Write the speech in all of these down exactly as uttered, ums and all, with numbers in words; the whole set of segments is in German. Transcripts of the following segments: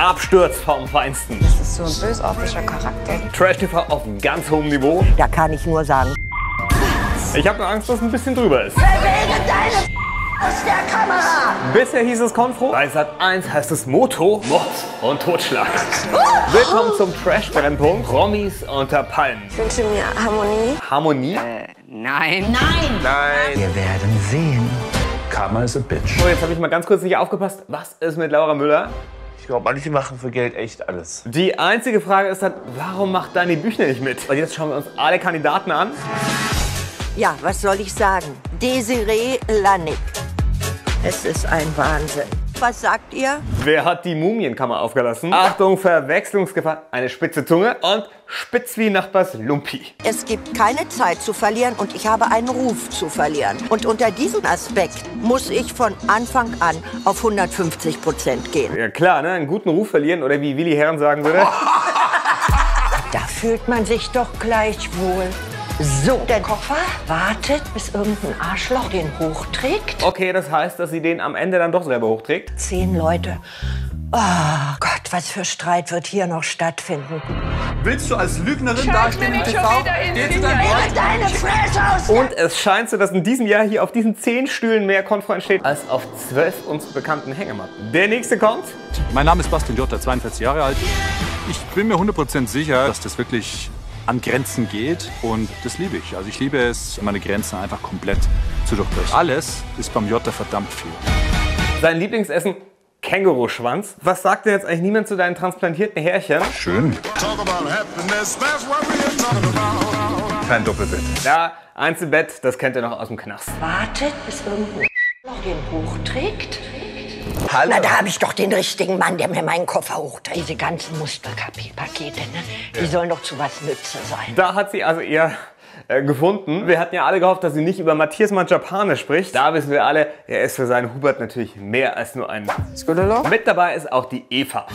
Absturz vom Feinsten. Das ist so ein bösartiger Charakter. Trash-T V auf ganz hohem Niveau. Da kann ich nur sagen. Ich habe nur Angst, dass es ein bisschen drüber ist. Bewege deine aus der Kamera! Bisher hieß es Konfro. Bei Sat eins heißt es Moto, Mord und Totschlag. Willkommen zum Trash-Brennpunkt. Promis unter Palmen. Ich wünsche mir Harmonie. Harmonie? Äh, nein. Nein! Nein. Wir werden sehen. Karma is a bitch. So, jetzt habe ich mal ganz kurz nicht aufgepasst. Was ist mit Laura Müller? Ich glaube, manche machen für Geld echt alles. Die einzige Frage ist dann, warum macht Dani Büchner nicht mit? Und jetzt schauen wir uns alle Kandidaten an. Ja, was soll ich sagen? Desiree Lanik. Es ist ein Wahnsinn. Was sagt ihr? Wer hat die Mumienkammer aufgelassen? Achtung, Verwechslungsgefahr. Eine spitze Zunge und spitz wie Nachbars Lumpi. Es gibt keine Zeit zu verlieren und ich habe einen Ruf zu verlieren. Und unter diesem Aspekt muss ich von Anfang an auf hundertfünfzig Prozent gehen. Ja klar, ne? Einen guten Ruf verlieren oder wie Willi Herren sagen würde. Da fühlt man sich doch gleich wohl. So, der Koffer wartet, bis irgendein Arschloch den hochträgt. Okay, das heißt, dass sie den am Ende dann doch selber hochträgt. Zehn Leute. Oh Gott, was für Streit wird hier noch stattfinden. Willst du als Lügnerin dastehen im T V? Geht's dann Wähle deine Fresse aus! Und es scheint so, dass in diesem Jahr hier auf diesen zehn Stühlen mehr Konfro entsteht, als auf zwölf uns bekannten Hängematten. Der nächste kommt. Mein Name ist Bastian Jotta, zweiundvierzig Jahre alt. Ich bin mir hundert Prozent sicher, dass das wirklich an Grenzen geht und das liebe ich. Also ich liebe es, meine Grenzen einfach komplett zu durchbrechen. Alles ist beim Jotta verdammt viel. Sein Lieblingsessen? Känguruschwanz. Was sagt denn jetzt eigentlich niemand zu deinen transplantierten Härchen? Schön. Kein Doppelbett. Ja, Einzelbett, das kennt ihr noch aus dem Knast. Wartet, bis irgendein Arschloch den hochträgt. Hallo. Na, da habe ich doch den richtigen Mann, der mir meinen Koffer hochträgt. Diese ganzen Musterpakete, ne? Die sollen doch zu was Nütze sein. Da hat sie also ihr äh, gefunden. Wir hatten ja alle gehofft, dass sie nicht über Matthias Mangiapane spricht. Da wissen wir alle, er ist für seinen Hubert natürlich mehr als nur ein Scudolo. Mit dabei ist auch die Eva.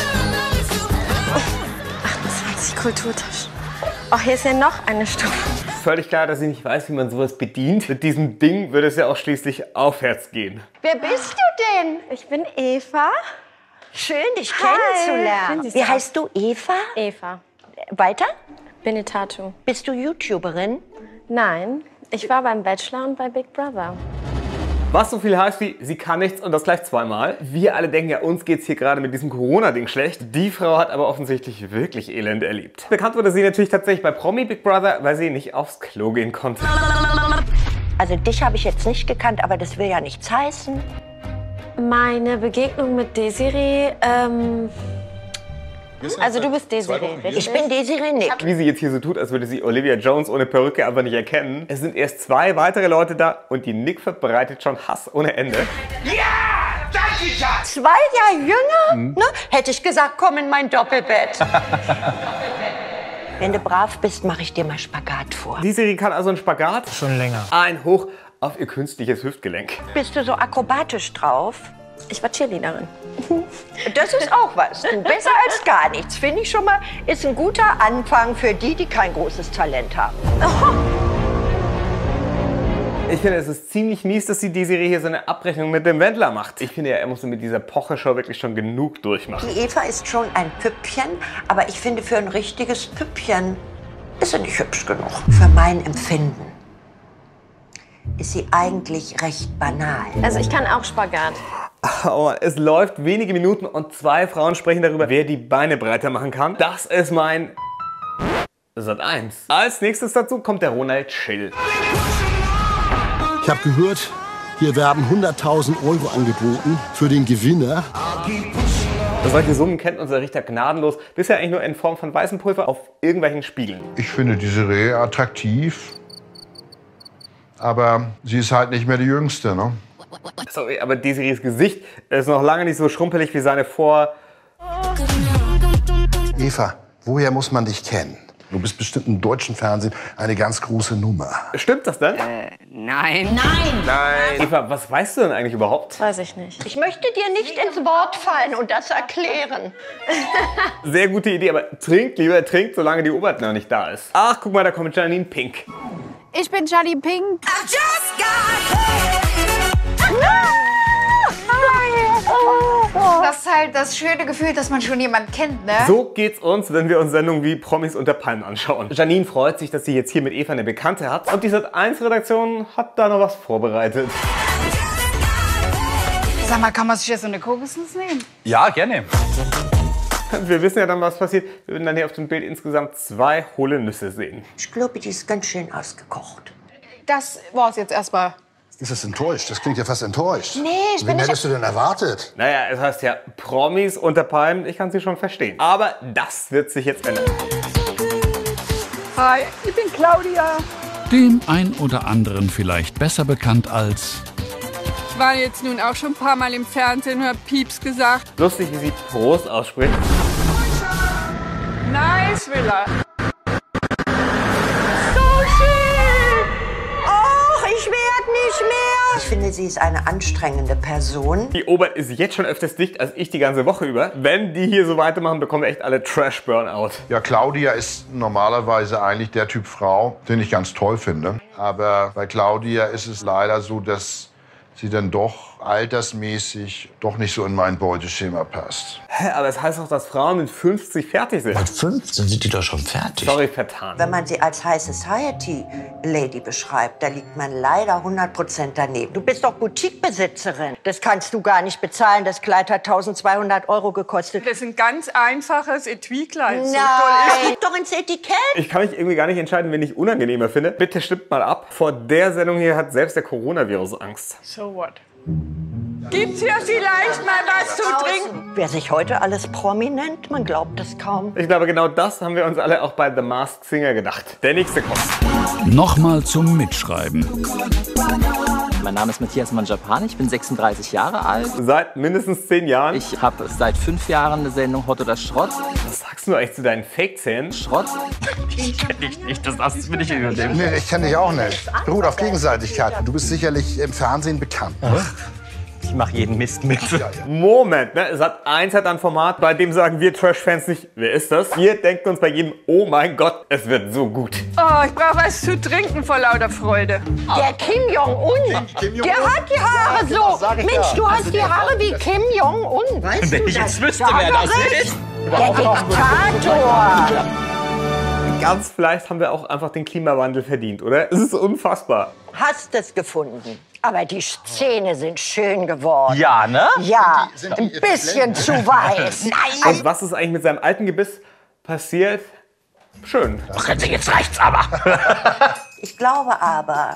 achtundzwanzig Kulturtaschen. Oh, hier ist ja noch eine Stufe. Völlig klar, dass sie nicht weiß, wie man sowas bedient. Mit diesem Ding würde es ja auch schließlich aufwärts gehen. Wer bist du denn? Ich bin Eva. Schön, dich Hi. kennenzulernen. Schön, Wie heißt du, Eva? Eva. Weiter? Benetatu. Bist du YouTuberin? Nein, ich war beim Bachelor und bei Big Brother. Was so viel heißt wie, sie kann nichts und das gleich zweimal. Wir alle denken ja, uns geht's hier gerade mit diesem Corona-Ding schlecht. Die Frau hat aber offensichtlich wirklich Elend erlebt. Bekannt wurde sie natürlich tatsächlich bei Promi Big Brother, weil sie nicht aufs Klo gehen konnte. Also dich habe ich jetzt nicht gekannt, aber das will ja nichts heißen. Meine Begegnung mit Desiree, ähm... Also du bist Desiree, richtig? Ich bin Desiree Nick. Wie sie jetzt hier so tut, als würde sie Olivia Jones ohne Perücke einfach nicht erkennen. Es sind erst zwei weitere Leute da und die Nick verbreitet schon Hass ohne Ende. Zwei Jahre jünger? Mhm. Ne? Hätte ich gesagt, komm in mein Doppelbett. Wenn du brav bist, mache ich dir mal Spagat vor. Desiree kann also einen Spagat. Schon länger. Ein Hoch auf ihr künstliches Hüftgelenk. Bist du so akrobatisch drauf? Ich war Cheerleaderin. Das ist auch was. Du, besser als gar nichts, finde ich schon mal. Ist ein guter Anfang für die, die kein großes Talent haben. Ich finde, es ist ziemlich mies, dass die Desiree hier so eine Abrechnung mit dem Wendler macht. Ich finde ja, er muss mit dieser Pocher-Show wirklich schon genug durchmachen. Die Eva ist schon ein Püppchen, aber ich finde, für ein richtiges Püppchen ist sie nicht hübsch genug. Für mein Empfinden ist sie eigentlich recht banal. Also ich kann auch Spagat. Oh, es läuft wenige Minuten und zwei Frauen sprechen darüber, wer die Beine breiter machen kann. Das ist mein Sat eins. Als nächstes dazu kommt der Ronald Schill. Ich habe gehört, hier werden hunderttausend Euro angeboten für den Gewinner. Solche Summen kennt unser Richter gnadenlos, bisher eigentlich nur in Form von weißem Pulver auf irgendwelchen Spiegeln. Ich finde diese Rehe attraktiv, aber sie ist halt nicht mehr die Jüngste, ne? Sorry, aber Desirees Gesicht ist noch lange nicht so schrumpelig wie seine vor... Eva, woher muss man dich kennen? Du bist bestimmt im deutschen Fernsehen eine ganz große Nummer. Stimmt das denn? Äh, nein. Nein! Nein! Eva, was weißt du denn eigentlich überhaupt? Weiß ich nicht. Ich möchte dir nicht ins Wort fallen und das erklären. Sehr gute Idee, aber trinkt lieber, trinkt, solange die Obertner noch nicht da ist. Ach, guck mal, da kommt Janine Pink. Ich bin Janine Pink. Das heißt halt das schöne Gefühl, dass man schon jemanden kennt, ne? So geht's uns, wenn wir uns Sendungen wie Promis unter Palmen anschauen. Janine freut sich, dass sie jetzt hier mit Eva eine Bekannte hat. Und die Sat eins Redaktion hat da noch was vorbereitet. Sag mal, kann man sich jetzt so eine Kokosnuss nehmen? Ja, gerne. Wir wissen ja dann, was passiert. Wir würden dann hier auf dem Bild insgesamt zwei hohle Nüsse sehen. Ich glaube, die ist ganz schön ausgekocht. Das war's jetzt erstmal. Ist das enttäuscht? Das klingt ja fast enttäuscht. Nee, ich bin Wen nicht... hättest du denn erwartet? Naja, es heißt ja Promis unter Palmen. Ich kann sie schon verstehen. Aber das wird sich jetzt ändern. Hi, ich bin Claudia. Dem ein oder anderen vielleicht besser bekannt als... Ich war jetzt nun auch schon ein paar Mal im Fernsehen und hab Pieps gesagt. Lustig, wie sie Prost ausspricht. Nice, Villa. Ich werde nicht mehr. Ich finde, sie ist eine anstrengende Person. Die Obert ist jetzt schon öfters dicht als ich die ganze Woche über. Wenn die hier so weitermachen, bekommen wir echt alle Trash-Burnout. Ja, Claudia ist normalerweise eigentlich der Typ Frau, den ich ganz toll finde. Aber bei Claudia ist es leider so, dass sie dann doch altersmäßig doch nicht so in mein Beuteschema passt. Hä, aber es heißt doch, dass Frauen mit fünfzig fertig sind. Mit fünfzehn sind die doch schon fertig. Sorry, vertan. Wenn man sie als High Society Lady beschreibt, da liegt man leider hundert Prozent daneben. Du bist doch Boutiquebesitzerin. Das kannst du gar nicht bezahlen. Das Kleid hat eintausendzweihundert Euro gekostet. Das ist ein ganz einfaches Etui-Kleid. So Nein, toll ist. guck doch ins Etikett. Ich kann mich irgendwie gar nicht entscheiden, wen ich unangenehmer finde. Bitte stimmt mal ab. Vor der Sendung hier hat selbst der Coronavirus Angst. So what? Gibt's hier vielleicht mal was zu trinken? Wer sich heute alles Promi nennt, man glaubt es kaum. Ich glaube, genau das haben wir uns alle auch bei The Masked Singer gedacht. Der nächste kommt. Nochmal zum Mitschreiben. Mein Name ist Matthias Manjapane, ich bin sechsunddreißig Jahre alt. Seit mindestens zehn Jahren? Ich habe seit fünf Jahren eine Sendung Hot oder Schrott. Was sagst du eigentlich zu deinen Fake-Zähnen? Schrott? Ich kenne dich nicht, das darfst du nicht übernehmen. Nee, ich kenne dich auch nicht. Beruht auf Gegenseitigkeit. Du bist sicherlich im Fernsehen bekannt. Ich mache jeden Mist mit. Moment, ne? Sat eins hat ein Format, bei dem sagen wir Trash-Fans nicht, wer ist das? Wir denken uns bei jedem, oh mein Gott, es wird so gut. Oh, ich brauche was zu trinken vor lauter Freude. Der Kim Jong-un, der hat die Haare so. Mensch, du hast die Haare wie Kim Jong-un. Weißt Wenn du ich das? jetzt wüsste, Da wer hat das er recht. ist. Der Diktator. Ganz vielleicht haben wir auch einfach den Klimawandel verdient, oder? Es ist unfassbar. Hast es gefunden. Aber die Zähne sind schön geworden. Ja, ne? Ja, Sind die- sind die ein bisschen zu weiß. Nein. Und was ist eigentlich mit seinem alten Gebiss passiert? Schön. Jetzt reicht's aber. Ich glaube aber,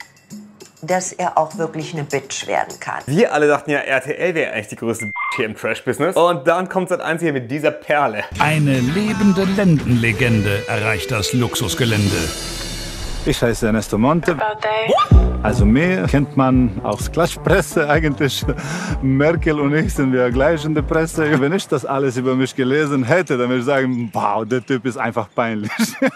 dass er auch wirklich eine Bitch werden kann. Wir alle dachten ja, R T L wäre eigentlich die größte Bitch hier im Trash-Business. Und dann kommt Sat eins hier mit dieser Perle. Eine lebende Lendenlegende erreicht das Luxusgelände. Ich heiße Ernesto Monte. Also mich kennt man aus Klatschpresse eigentlich. Merkel und ich sind wir gleich in der Presse. Wenn ich das alles über mich gelesen hätte, dann würde ich sagen, wow, der Typ ist einfach peinlich.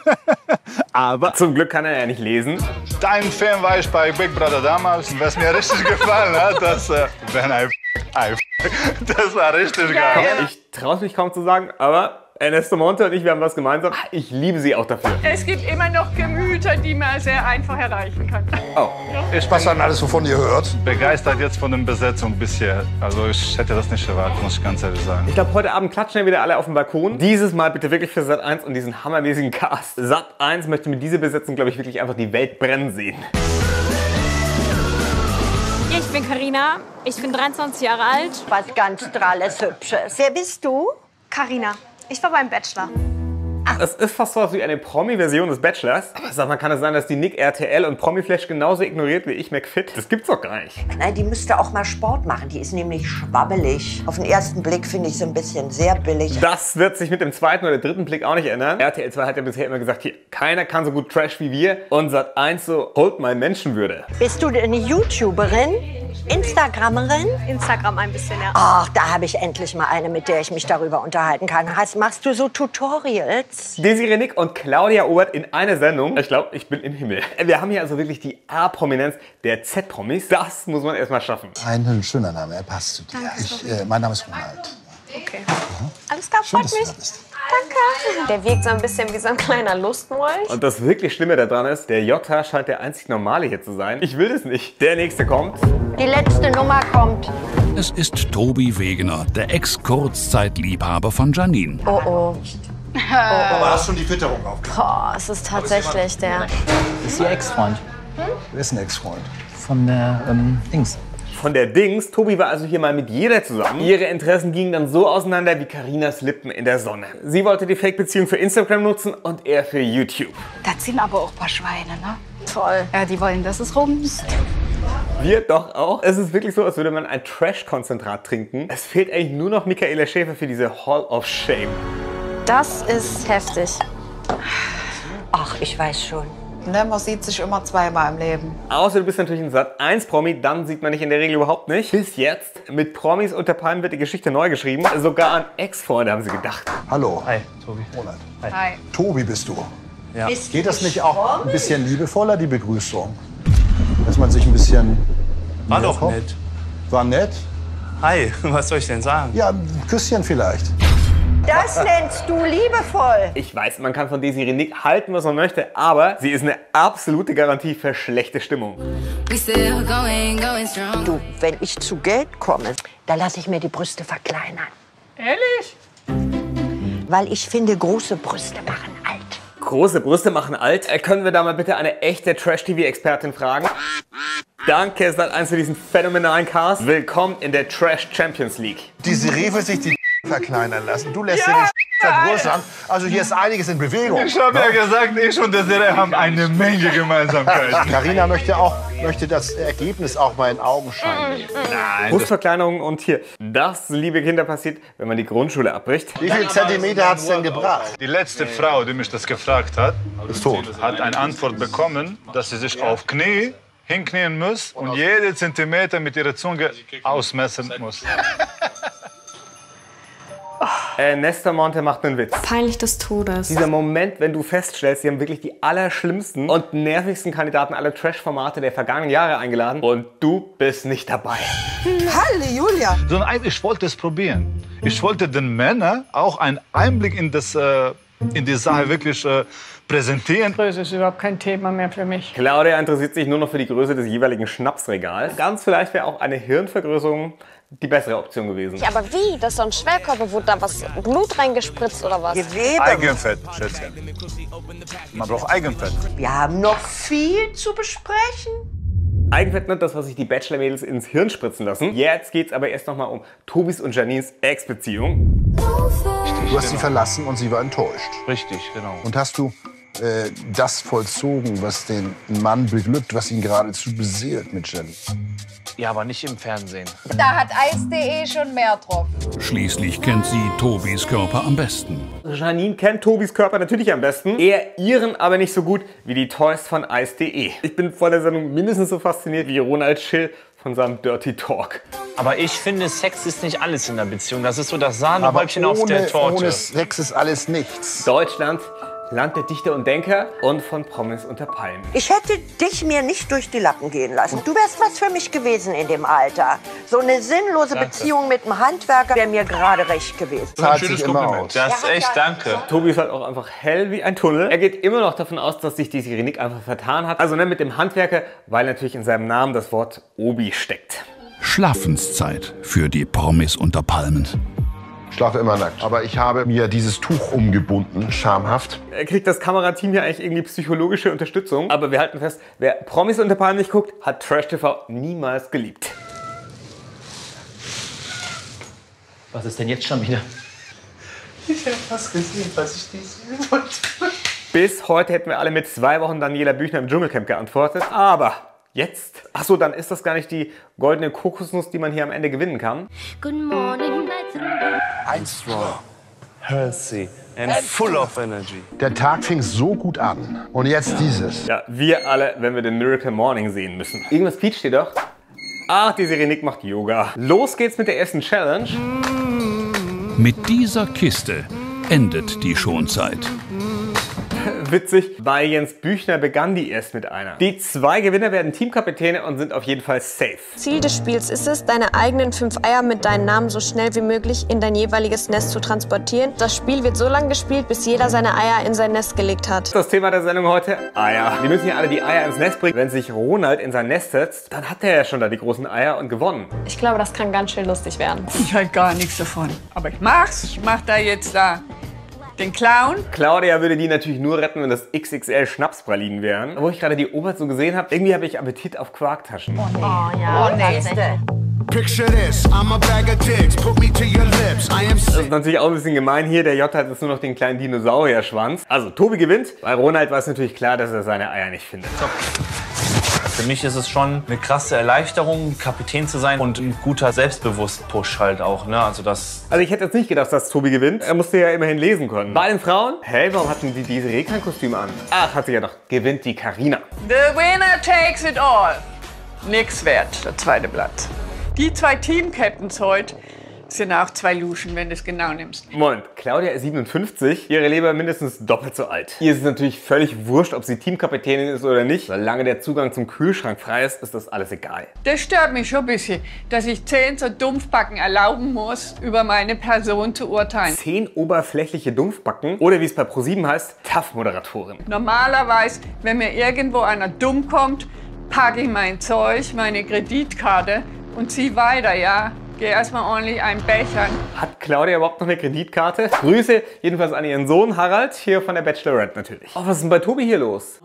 Aber zum Glück kann er ja nicht lesen. Dein Fan war ich bei Big Brother damals. Was mir richtig gefallen hat, das äh, wenn I, I das war richtig geil. Ich traue es mich kaum zu sagen, aber Ernesto Monte und ich, wir haben was gemeinsam. Ich liebe sie auch dafür. Es gibt immer noch Gemüter, die man sehr einfach erreichen kann. Oh. Ich Was dann alles, wovon ihr hört? begeistert jetzt von der Besetzung bisher. Also ich hätte das nicht erwartet, muss ich ganz ehrlich sagen. Ich glaube, heute Abend klatschen wir wieder alle auf dem Balkon. Dieses Mal bitte wirklich für Sat eins und diesen hammermäßigen Cast. Sat eins möchte mit dieser Besetzung, glaube ich, wirklich einfach die Welt brennen sehen. Ich bin Carina, ich bin dreiundzwanzig Jahre alt. Was ganz dralles Hübsches. Wer bist du? Carina, ich war beim Bachelor. Es ist fast so was wie eine Promi-Version des Bachelors. Aber sag mal, kann es sein, dass die Nick R T L und Promiflash genauso ignoriert wie ich McFit? Das gibt's doch gar nicht. Nein, die müsste auch mal Sport machen. Die ist nämlich schwabbelig. Auf den ersten Blick finde ich sie ein bisschen sehr billig. Das wird sich mit dem zweiten oder dritten Blick auch nicht ändern. R T L zwei hat ja bisher immer gesagt, hier, keiner kann so gut Trash wie wir. Und Sat eins so, holt mal Menschenwürde. Bist du eine YouTuberin? Instagramerin? Instagram ein bisschen, ja. Ach, da habe ich endlich mal eine, mit der ich mich darüber unterhalten kann. Hast, machst du so Tutorials? Desiree Nick und Claudia Obert in einer Sendung. Ich glaube, ich bin im Himmel. Wir haben hier also wirklich die A-Prominenz der Z-Promis. Das muss man erst mal schaffen. Ein schöner Name, er passt zu dir. Danke, Ich, äh, mein Name ist Ronald. Okay. Mhm. Alles klar, Schön, freut dass du mich. da bist. Danke. Der wirkt so ein bisschen wie so ein kleiner Lustmolch. Und das wirklich Schlimme daran ist, der Jota scheint der einzig Normale hier zu sein. Ich will das nicht. Der nächste kommt. Die letzte Nummer kommt. Es ist Tobi Wegener, der Ex-Kurzzeitliebhaber von Janine. Oh oh. Aber hast schon die Fütterung aufgegeben? Boah, es ist tatsächlich der. Das ist Ihr Ex-Freund. Wer ist ein Ex-Freund? Von der, ähm, Dings. Von der Dings. Tobi war also hier mal mit jeder zusammen. Ihre Interessen gingen dann so auseinander wie Karinas Lippen in der Sonne. Sie wollte die Fake-Beziehung für Instagram nutzen und er für YouTube. Das sind aber auch ein paar Schweine, ne? Toll. Ja, die wollen, dass es rumst. Wir doch auch. Es ist wirklich so, als würde man ein Trash-Konzentrat trinken. Es fehlt eigentlich nur noch Michaela Schäfer für diese Hall of Shame. Das ist heftig. Ach, ich weiß schon. Ne, man sieht sich immer zweimal im Leben. Außer du bist natürlich ein Sat eins Promi, dann sieht man dich in der Regel überhaupt nicht. Bis jetzt. Mit Promis unter Palmen wird die Geschichte neu geschrieben. Sogar an Ex-Freunde haben sie gedacht. Hallo. Hi, Tobi. Roland. Hi. Hi. Tobi bist du. Ja. Bist Geht das du nicht auch Promi? ein bisschen liebevoller, die Begrüßung? Dass man sich ein bisschen... War doch kommt? nett. War nett? Hi, was soll ich denn sagen? Ja, ein Küsschen vielleicht. Das nennst du liebevoll. Ich weiß, man kann von Desiree Nick halten, was man möchte, aber sie ist eine absolute Garantie für schlechte Stimmung. Du, wenn ich zu Geld komme, da lasse ich mir die Brüste verkleinern. Ehrlich? Weil ich finde, große Brüste machen alt. Große Brüste machen alt. Äh, können wir da mal bitte eine echte Trash-T V-Expertin fragen? Danke, Sat eins für diesen phänomenalen Cast. Willkommen in der Trash Champions League. Desiree will sich die verkleinern lassen. Du lässt ja, dir die vergrößern. Also hier ist einiges in Bewegung. Ich habe ja gesagt, ich und Desiree haben eine Menge Gemeinsamkeiten. Carina möchte auch möchte das Ergebnis auch mal in Augenschein nehmen. Nein. Brustverkleinerung und hier. Das, liebe Kinder, passiert, wenn man die Grundschule abbricht. Wie viel Zentimeter hat es denn gebracht? Die letzte Frau, die mich das gefragt hat, Ist tot. hat eine Antwort bekommen, dass sie sich auf Knie hinknien muss und jede Zentimeter mit ihrer Zunge ausmessen muss. Äh, Nestor Monte macht einen Witz. Peinlich des Todes. Dieser Moment, wenn du feststellst, sie haben wirklich die allerschlimmsten und nervigsten Kandidaten aller Trash-Formate der vergangenen Jahre eingeladen und du bist nicht dabei. Halleluja. Sondern ich wollte es probieren. Ich wollte den Männern auch einen Einblick in, das, äh, in die Sache wirklich äh, präsentieren. Größe ist überhaupt kein Thema mehr für mich. Claudia interessiert sich nur noch für die Größe des jeweiligen Schnapsregals. Ganz vielleicht wäre auch eine Hirnvergrößerung die bessere Option gewesen. Aber wie? Das ist so ein Schwellkörper, wurde da was Blut reingespritzt oder was? Gewebe. Eigenfett, Schätzchen. Man braucht Eigenfett. Wir haben noch viel zu besprechen. Eigenfett nicht das, was sich die Bachelor-Mädels ins Hirn spritzen lassen. Jetzt geht's aber erst noch mal um Tobis und Janines Ex-Beziehung. Du hast sie verlassen und sie war enttäuscht. Richtig, genau. Und hast du äh, das vollzogen, was den Mann beglückt, was ihn geradezu beseelt mit Jenny? Ja, aber nicht im Fernsehen. Da hat Eis punkt de schon mehr drauf. Schließlich kennt sie Tobis Körper am besten. Janine kennt Tobis Körper natürlich am besten, er ihren aber nicht so gut wie die Toys von Eis punkt de. Ich bin vor der Sendung mindestens so fasziniert wie Ronald Schill von seinem Dirty Talk. Aber ich finde, Sex ist nicht alles in der Beziehung. Das ist so das Sahnehäubchen auf der Torte. Ohne Sex ist alles nichts. Deutschland, Land der Dichter und Denker und von Promis unter Palmen. Ich hätte dich mir nicht durch die Lappen gehen lassen. Du wärst was für mich gewesen in dem Alter. So eine sinnlose Danke. Beziehung mit einem Handwerker wäre mir gerade recht gewesen. Zahlt sich immer aus. Das ist echt, danke. Tobi ist halt auch einfach hell wie ein Tunnel. Er geht immer noch davon aus, dass sich Desiree Nick einfach vertan hat. Also ne, mit dem Handwerker, weil natürlich in seinem Namen das Wort Obi steckt. Schlafenszeit für die Promis unter Palmen. Ich schlafe immer nackt. Aber ich habe mir dieses Tuch umgebunden, schamhaft. Er kriegt das Kamerateam hier eigentlich irgendwie psychologische Unterstützung. Aber wir halten fest, wer Promis unter Palmen nicht guckt, hat Trash T V niemals geliebt. Was ist denn jetzt schon wieder? Ich habe was gesehen, was ich nicht sehen wollte. Bis heute hätten wir alle mit zwei Wochen Daniela Büchner im Dschungelcamp geantwortet. Aber jetzt? Achso, dann ist das gar nicht die goldene Kokosnuss, die man hier am Ende gewinnen kann. Good morning, Ein Straw. Healthy and full of energy. Der Tag fing so gut an. Und jetzt dieses. Ja, wir alle, wenn wir den Miracle Morning sehen müssen. Irgendwas quietscht hier doch. Ach, Desiree Nick macht Yoga. Los geht's mit der ersten Challenge. Mit dieser Kiste endet die Schonzeit. Witzig, bei Jens Büchner begann die erst mit einer. Die zwei Gewinner werden Teamkapitäne und sind auf jeden Fall safe. Ziel des Spiels ist es, deine eigenen fünf Eier mit deinen Namen so schnell wie möglich in dein jeweiliges Nest zu transportieren. Das Spiel wird so lange gespielt, bis jeder seine Eier in sein Nest gelegt hat. Das Thema der Sendung heute, Eier. Die müssen ja alle die Eier ins Nest bringen. Wenn sich Ronald in sein Nest setzt, dann hat er ja schon da die großen Eier und gewonnen. Ich glaube, das kann ganz schön lustig werden. Ich halte gar nichts davon. Aber ich mach's. Ich mach da jetzt da den Clown. Claudia würde die natürlich nur retten, wenn das X X L Schnapspralinen wären. Wo ich gerade die Obert so gesehen habe, irgendwie habe ich Appetit auf Quarktaschen. Oh, nee. oh ja, oh, nächste. Picture this, I'm a bag of dicks, put me to your lips, I am sick. Das ist natürlich auch ein bisschen gemein hier, der J hat jetzt nur noch den kleinen Dinosaurierschwanz. Also Tobi gewinnt, bei Ronald war es natürlich klar, dass er seine Eier nicht findet. So. Für mich ist es schon eine krasse Erleichterung, Kapitän zu sein und ein guter Selbstbewusst-Push halt auch. Ne? Also, das also ich hätte jetzt nicht gedacht, dass Tobi gewinnt. Er musste ja immerhin lesen können. Bei den Frauen, hey, warum hatten die diese Rekan-Kostüm an? Ach, hat sie ja doch. Gewinnt die Carina. The winner takes it all. Nix wert, der zweite Platz. Die zwei Team-Captains heute sind auch zwei Luschen, wenn du es genau nimmst. Moment, Claudia ist siebenundfünfzig, ihre Leber mindestens doppelt so alt. Ihr ist es natürlich völlig wurscht, ob sie Teamkapitänin ist oder nicht. Solange der Zugang zum Kühlschrank frei ist, ist das alles egal. Das stört mich schon ein bisschen, dass ich zehn so Dumpfbacken erlauben muss, über meine Person zu urteilen. Zehn oberflächliche Dumpfbacken oder wie es bei ProSieben heißt, T A F-Moderatorin. Normalerweise, wenn mir irgendwo einer dumm kommt, packe ich mein Zeug, meine Kreditkarte und zieh weiter, ja? Geh erstmal ordentlich einen Bechern. Hat Claudia überhaupt noch eine Kreditkarte? Grüße jedenfalls an ihren Sohn Harald, hier von der Bachelorette natürlich. Oh, was ist denn bei Tobi hier los?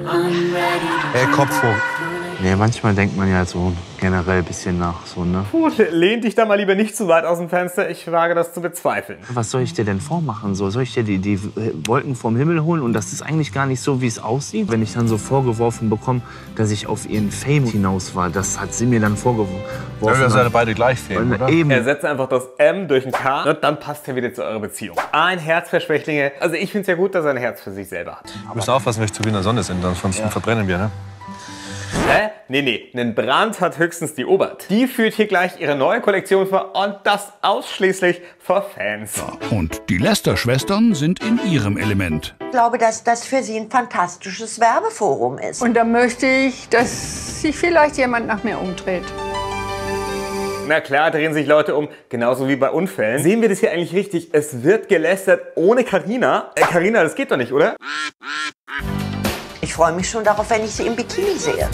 Ey, Kopf hoch. Nee, manchmal denkt man ja so generell ein bisschen nach, so, ne? Puh, lehn dich da mal lieber nicht zu weit aus dem Fenster, ich wage das zu bezweifeln. Was soll ich dir denn vormachen? So, soll ich dir die, die Wolken vom Himmel holen und das ist eigentlich gar nicht so, wie es aussieht? Wenn ich dann so vorgeworfen bekomme, dass ich auf ihren Fame hinaus war, das hat sie mir dann vorgeworfen. Ja, wir sind beide gleich Fame, oder? Eben. Ersetzt einfach das M durch ein K und dann passt er wieder zu eurer Beziehung. Ein Herz für Schwächlinge. Also ich finde es ja gut, dass er ein Herz für sich selber hat. Wir müssen aufpassen, wenn wir zu wie in der Sonne sind, sonst ja. verbrennen wir, ne? Hä? Nee, nee, einen Brand hat höchstens die Obert. Die führt hier gleich ihre neue Kollektion vor und das ausschließlich für Fans. Ja, und die Lester-Schwestern sind in ihrem Element. Ich glaube, dass das für sie ein fantastisches Werbeforum ist. Und da möchte ich, dass sich vielleicht jemand nach mir umdreht. Na klar, drehen sich Leute um, genauso wie bei Unfällen. Sehen wir das hier eigentlich richtig? Es wird gelästert ohne Carina. Äh, Carina, das geht doch nicht, oder? Ich freue mich schon darauf, wenn ich sie im Bikini sehe.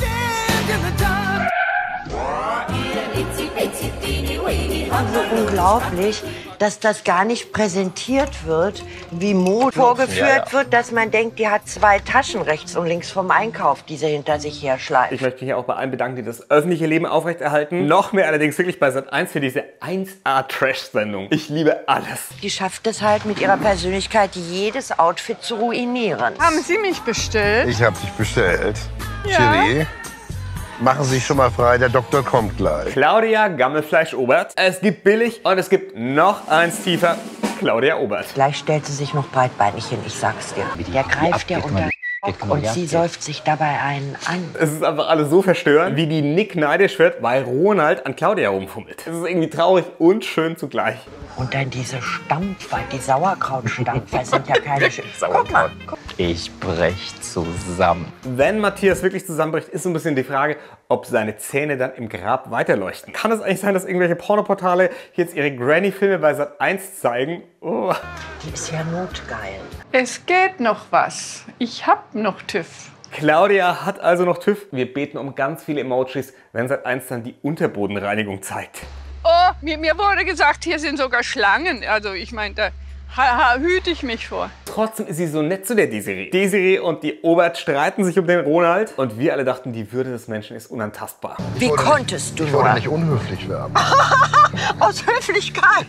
Und so unglaublich, dass das gar nicht präsentiert wird, wie Mode vorgeführt ja, ja. wird, dass man denkt, die hat zwei Taschen rechts und links vom Einkauf, die sie hinter sich her schleift. Ich möchte mich auch bei allen bedanken, die das öffentliche Leben aufrechterhalten. Noch mehr allerdings wirklich bei Sat eins für diese eins A Trash-Sendung. Ich liebe alles. Die schafft es halt mit ihrer Persönlichkeit, jedes Outfit zu ruinieren. Haben Sie mich bestellt? Ich habe dich bestellt. Ja. Chili. Machen Sie sich schon mal frei, der Doktor kommt gleich. Claudia Gammelfleisch-Obert. Es gibt billig und es gibt noch eins tiefer. Claudia Obert. Gleich stellt sie sich noch breitbeinig hin, ich sag's dir. Der greift ja unter und sie säuft sich dabei einen an. Es ist einfach alles so verstörend, wie die Nick neidisch wird, weil Ronald an Claudia rumfummelt. Es ist irgendwie traurig und schön zugleich. Und dann diese Stampfer, die Sauerkrautstampfer sind ja keine schönen. Guck mal. Ich brech zusammen. Wenn Matthias wirklich zusammenbricht, ist so ein bisschen die Frage, ob seine Zähne dann im Grab weiterleuchten. Kann es eigentlich sein, dass irgendwelche Pornoportale jetzt ihre Granny-Filme bei Sat eins zeigen? Oh. Die ist ja notgeil. Es geht noch was. Ich hab noch TÜV. Claudia hat also noch TÜV. Wir beten um ganz viele Emojis, wenn Sat eins dann die Unterbodenreinigung zeigt. Oh, mir, mir wurde gesagt, hier sind sogar Schlangen. Also ich meine, da ha, ha, hüte ich mich vor. Trotzdem ist sie so nett zu der Desiree. Desiree und die Obert streiten sich um den Ronald. Und wir alle dachten, die Würde des Menschen ist unantastbar. Wie konntest du Ich nur? wollte nicht unhöflich werden. Aus Höflichkeit.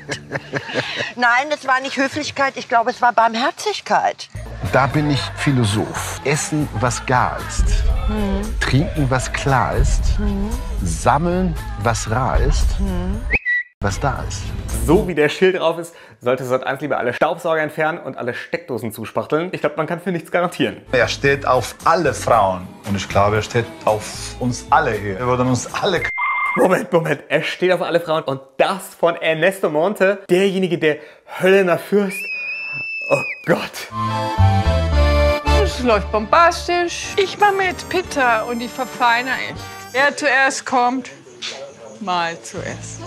Nein, es war nicht Höflichkeit. Ich glaube, es war Barmherzigkeit. Da bin ich Philosoph. Essen, was gar ist. Hm. Trinken, was klar ist. Hm. Sammeln, was rar ist. Hm. Was da ist. So wie der Schild drauf ist, sollte Sat eins lieber alle Staubsauger entfernen und alle Steckdosen zuspachteln. Ich glaube, man kann für nichts garantieren. Er steht auf alle Frauen. Und ich glaube, er steht auf uns alle hier. Wir würden uns alle... Moment, Moment. Er steht auf alle Frauen. Und das von Ernesto Monte. Derjenige, der Höllener Fürst. Oh Gott. läuft bombastisch. Ich mache mir jetzt Pizza und die verfeinere ich. Wer zuerst kommt, mal zuerst.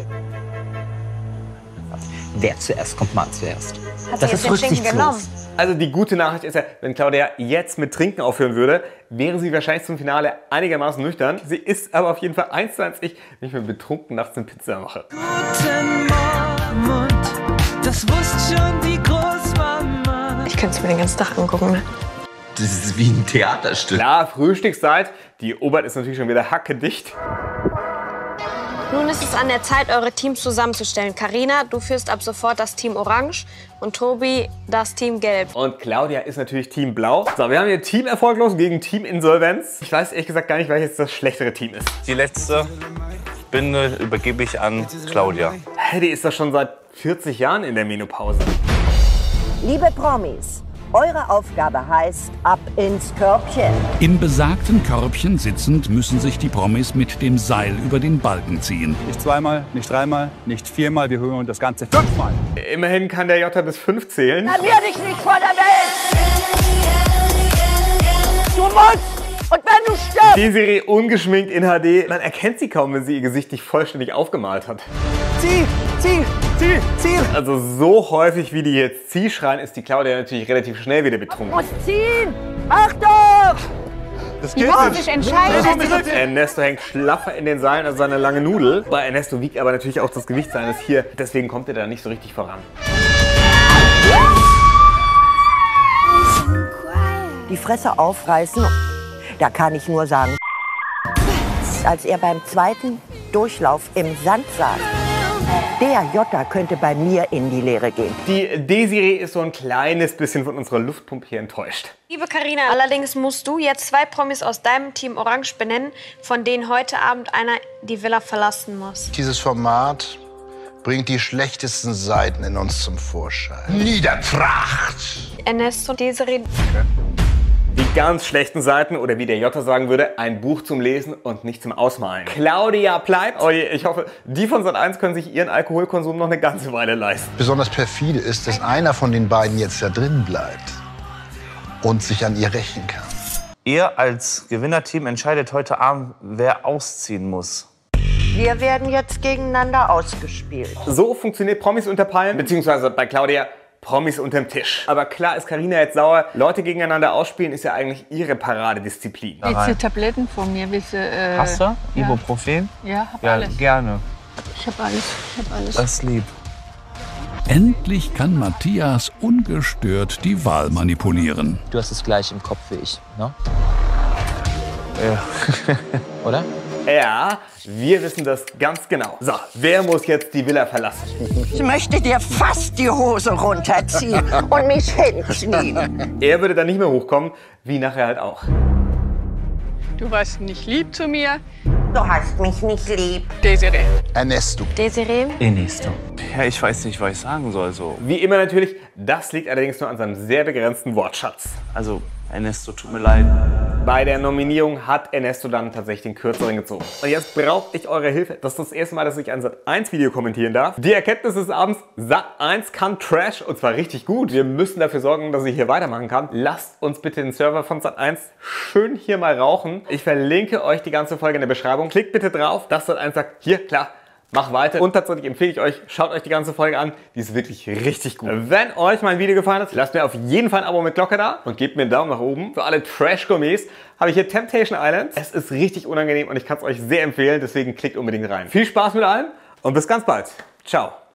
Wer zuerst kommt, mal zuerst. Hat das ist rücksichtslos. Also die gute Nachricht ist ja, wenn Claudia jetzt mit Trinken aufhören würde, wäre sie wahrscheinlich zum Finale einigermaßen nüchtern. Sie ist aber auf jeden Fall eins zu eins ich, wenn ich mir betrunken nachts eine Pizza mache. Guten Morgen, das wusste schon die Großmama. Ich könnte es mir den ganzen Tag angucken, ne? Das ist wie ein Theaterstück. Klar, Frühstückszeit. Die Obert ist natürlich schon wieder hackedicht. Nun ist es an der Zeit, eure Teams zusammenzustellen. Carina, du führst ab sofort das Team Orange und Tobi das Team Gelb. Und Claudia ist natürlich Team Blau. So, wir haben hier Team Erfolglos gegen Team Insolvenz. Ich weiß ehrlich gesagt gar nicht, welches das schlechtere Team ist. Die letzte Binde übergebe ich an Claudia. Die ist doch schon seit vierzig Jahren in der Menopause. Liebe Promis, eure Aufgabe heißt, ab ins Körbchen. Im besagten Körbchen sitzend müssen sich die Promis mit dem Seil über den Balken ziehen. Nicht zweimal, nicht dreimal, nicht viermal, wir hören das Ganze fünfmal. Immerhin kann der Jota bis fünf zählen. Dann werde ich nicht vor der Welt! Du musst! Und wenn du stirbst! Die Serie ungeschminkt in H D. Man erkennt sie kaum, wenn sie ihr Gesicht nicht vollständig aufgemalt hat. Zieh, zieh, zieh, zieh. Also so häufig wie die jetzt Zieh schreien, ist die Claudia natürlich relativ schnell wieder betrunken. Du musst ziehen! Achtung! Das geht nicht. Sich entscheiden. Ernesto hängt schlaffer in den Seilen als seine lange Nudel. Bei Ernesto wiegt aber natürlich auch das Gewicht seines hier. Deswegen kommt er da nicht so richtig voran. Die Fresse aufreißen, da kann ich nur sagen, als er beim zweiten Durchlauf im Sand saß, der Jota könnte bei mir in die Leere gehen. Die Desiree ist so ein kleines bisschen von unserer Luftpumpe hier enttäuscht. Liebe Carina, allerdings musst du jetzt zwei Promis aus deinem Team Orange benennen, von denen heute Abend einer die Villa verlassen muss. Dieses Format bringt die schlechtesten Seiten in uns zum Vorschein. Niedertracht! Ernesto, Desiree. Die ganz schlechten Seiten oder wie der Jota sagen würde, ein Buch zum Lesen und nicht zum Ausmalen. Claudia bleibt. Oh je, ich hoffe, die von Sat eins können sich ihren Alkoholkonsum noch eine ganze Weile leisten. Besonders perfide ist, dass einer von den beiden jetzt da drin bleibt und sich an ihr rächen kann. Ihr als Gewinnerteam entscheidet heute Abend, wer ausziehen muss. Wir werden jetzt gegeneinander ausgespielt. So funktioniert Promis unter Palmen, beziehungsweise bei Claudia Promis unterm Tisch. Aber klar ist Carina jetzt sauer. Leute gegeneinander ausspielen ist ja eigentlich ihre Paradedisziplin. Diese Tabletten von mir, willst du, äh, Hast du? Ja. Ibuprofen? Ja, hab Ja, alles. gerne. Ich hab alles. Ich hab alles. Das ist lieb. Endlich kann Matthias ungestört die Wahl manipulieren. Du hast es gleich im Kopf wie ich, ne? Ja. Oder? Ja, wir wissen das ganz genau. So, wer muss jetzt die Villa verlassen? Ich möchte dir fast die Hose runterziehen und mich hinknien. Er würde dann nicht mehr hochkommen, wie nachher halt auch. Du warst nicht lieb zu mir. Du hast mich nicht lieb. Desiree. Ernesto. Desiree. Ernesto. Ja, ich weiß nicht, was ich sagen soll. So. Wie immer natürlich, das liegt allerdings nur an seinem sehr begrenzten Wortschatz. Also, Ernesto, tut mir leid. Bei der Nominierung hat Ernesto dann tatsächlich den Kürzeren gezogen. Und jetzt brauche ich eure Hilfe. Das ist das erste Mal, dass ich ein Sat eins Video kommentieren darf. Die Erkenntnis des Abends, Sat eins kann Trash und zwar richtig gut. Wir müssen dafür sorgen, dass ich hier weitermachen kann. Lasst uns bitte den Server von Sat eins schön hier mal rauchen. Ich verlinke euch die ganze Folge in der Beschreibung. Klickt bitte drauf, dass Sat eins sagt, hier, klar, mach weiter. Und tatsächlich empfehle ich euch, schaut euch die ganze Folge an. Die ist wirklich richtig gut. Wenn euch mein Video gefallen hat, lasst mir auf jeden Fall ein Abo mit Glocke da und gebt mir einen Daumen nach oben. Für alle Trash-Gourmets habe ich hier Temptation Island. Es ist richtig unangenehm und ich kann es euch sehr empfehlen. Deswegen klickt unbedingt rein. Viel Spaß mit allem und bis ganz bald. Ciao.